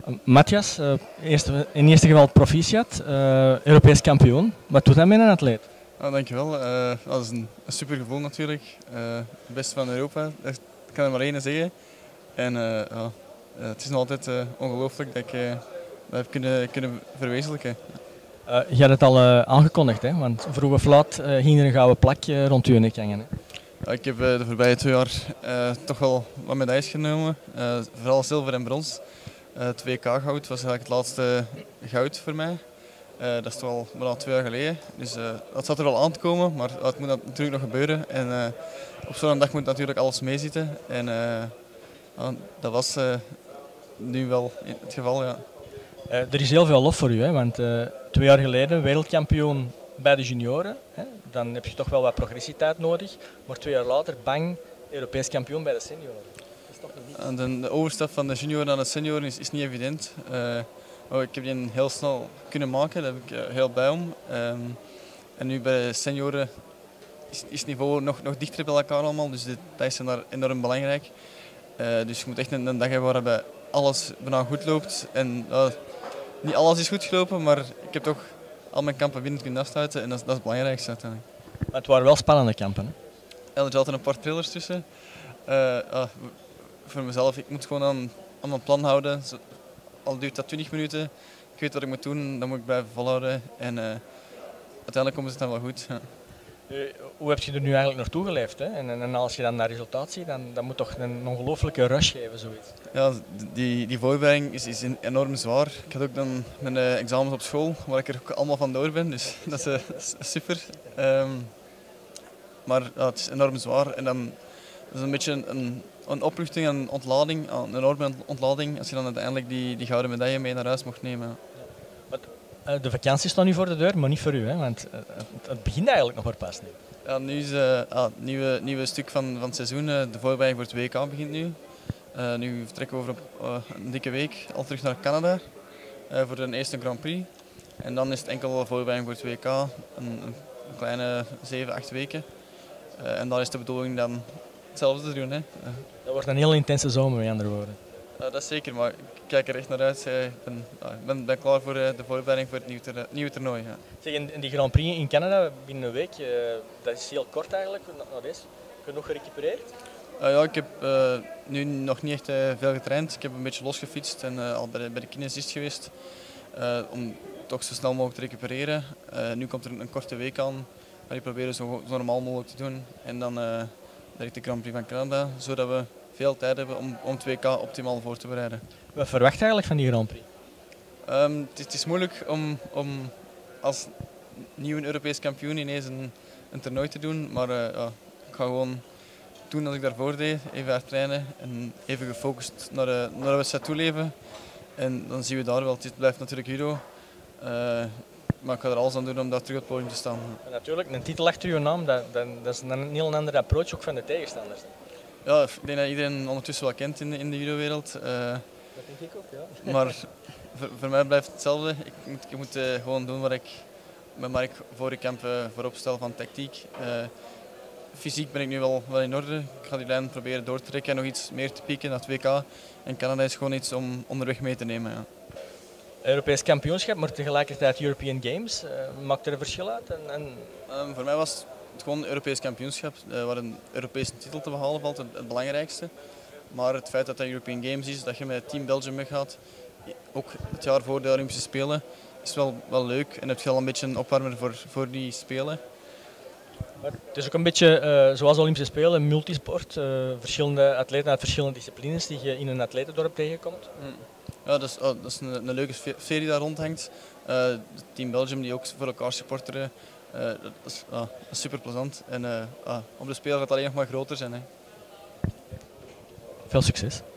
Matthias, in eerste geval proficiat, Europees kampioen. Wat doet dat met een atleet? Dankjewel. Dat is een super gevoel natuurlijk. Het beste van Europa, dat kan ik maar één zeggen. En het is nog altijd ongelooflijk dat ik dat heb kunnen verwezenlijken. Je had het al aangekondigd, hè? Want vroeg of laat ging er een gouden plak rond je nek hangen. Hè? Ik heb de voorbije 2 jaar toch wel wat medailles genomen. Vooral zilver en brons. Het WK-goud was eigenlijk het laatste goud voor mij. Dat is toch al bijna 2 jaar geleden. Dus dat zat er al aan te komen, maar het moet natuurlijk nog gebeuren. En op zo'n dag moet natuurlijk alles meezitten. En dat was nu wel het geval, ja. Er is heel veel lof voor u, hè? Want 2 jaar geleden wereldkampioen bij de junioren. Hè? Dan heb je toch wel wat progressieteit nodig. Maar 2 jaar later, bang, Europees kampioen bij de senioren. Dat is toch niet... De overstap van de junioren naar de senioren is niet evident. Ik heb die heel snel kunnen maken, daar ben ik heel blij om. En nu bij de senioren is het niveau nog dichter bij elkaar allemaal, dus dat is enorm belangrijk. Dus je moet echt een dag hebben waarbij alles bijna goed loopt. En niet alles is goed gelopen, maar ik heb toch al mijn kampen binnen kunnen afsluiten en dat is het belangrijkste uiteindelijk. Maar het waren wel spannende kampen, hè? Ja, er zaten een paar trillers tussen. Voor mezelf, ik moet gewoon aan mijn plan houden. Al duurt dat 20 minuten, ik weet wat ik moet doen, dan moet ik blijven volhouden. En uiteindelijk komt het dan wel goed. Ja. Hoe heb je er nu eigenlijk naartoe geleefd? Hè? En als je dan naar resultaat ziet, dan moet toch een ongelooflijke rush geven, zoiets? Ja, die voorbereiding is enorm zwaar. Ik had ook dan mijn examens op school, waar ik er ook allemaal van door ben, dus dat is super. Maar het is enorm zwaar en dan is een beetje een opluchting en een ontlading, een enorme ontlading als je dan uiteindelijk die gouden medaille mee naar huis mocht nemen. De vakantie staat nu voor de deur, maar niet voor u, hè? Want het begint eigenlijk nog maar pas. Nu. Ja, nu is het nieuwe stuk van het seizoen, de voorbereiding voor het WK begint nu. Nu vertrekken we over een dikke week al terug naar Canada voor de eerste Grand Prix. En dan is het enkel voorbereiding voor het WK, een kleine 7, 8 weken. En dan is de bedoeling dan hetzelfde te doen. Hè. Dat wordt een heel intense zomer, met andere woorden. Dat is zeker, maar ik kijk er echt naar uit. Ik ben klaar voor de voorbereiding voor het nieuwe toernooi. Ja. Zeg, in die Grand Prix in Canada binnen een week, dat is heel kort eigenlijk. Heb je nog gerecupereerd? Ja, ik heb nu nog niet echt veel getraind. Ik heb een beetje losgefietst en al bij de kinesist geweest. Om toch zo snel mogelijk te recupereren. Nu komt er een korte week aan. Maar ik probeer zo normaal mogelijk te doen. En dan direct de Grand Prix van Canada, zodat we veel tijd hebben om het WK optimaal voor te bereiden. Wat verwacht je eigenlijk van die Grand Prix? Het is moeilijk om als nieuwe Europees kampioen ineens een toernooi te doen. Maar ik ga gewoon doen wat ik daarvoor deed. Even hard trainen en even gefocust naar de wedstrijd toeleven. En dan zien we daar wel. Het blijft natuurlijk judo. Maar ik ga er alles aan doen om daar terug op het podium te staan. En natuurlijk, een titel achter je naam, dat is een heel ander approach ook van de tegenstanders. Ja, ik denk dat iedereen ondertussen wel kent in de judo-wereld. Dat denk ik ook, ja. Maar voor mij blijft het hetzelfde. Ik moet gewoon doen wat ik met Mark voor de kamp voorop stel van tactiek. Fysiek ben ik nu wel in orde. Ik ga die lijn proberen door te trekken en nog iets meer te pieken naar het WK. En Canada is gewoon iets om onderweg mee te nemen. Ja. Europees kampioenschap, maar tegelijkertijd European Games. Maakt er een verschil uit? Voor mij was het gewoon een Europees kampioenschap, waar een Europese titel te behalen valt, het belangrijkste. Maar het feit dat het European Games is, dat je met Team Belgium weggaat, ook het jaar voor de Olympische Spelen, is wel leuk en heb je al een beetje een opwarmer voor die Spelen. Maar het is ook een beetje zoals de Olympische Spelen, multisport, verschillende atleten uit verschillende disciplines die je in een atletendorp tegenkomt. Ja, dat is een leuke sfeer die daar rondhangt. Team Belgium die ook voor elkaar supporteren, dat is super plezant. En op de Spelen gaat het alleen nog maar groter zijn. Hè. Veel succes.